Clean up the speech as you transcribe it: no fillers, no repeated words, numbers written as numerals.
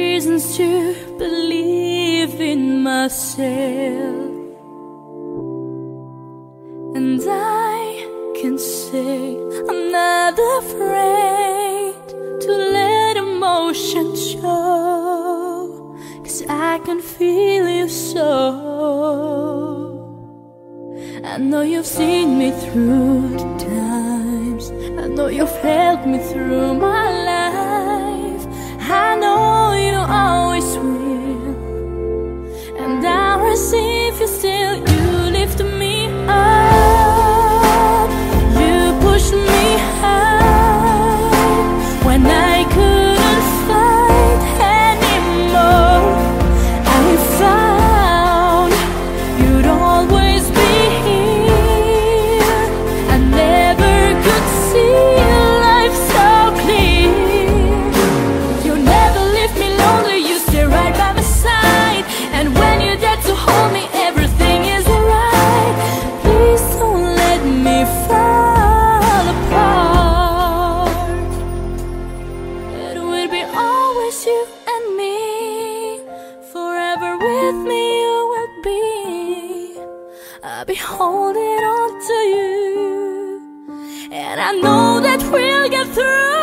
reasons to believe in myself, and I can say I'm not afraid to let emotion show, 'cause I can feel you so. I know you've seen me through the times, I know you've helped me through my life, I know you always will, and I receive you still. You lift me up, you push me high when I couldn't fight anymore. I found you'd always be here. I never could see life so clear. You never leave me lonely, you stay right by my side, and when you're there to hold me, everything is alright. Please don't let me fall apart. It will be always you and me, forever with me you will be. I'll be holding on to you, and I know that we'll get through.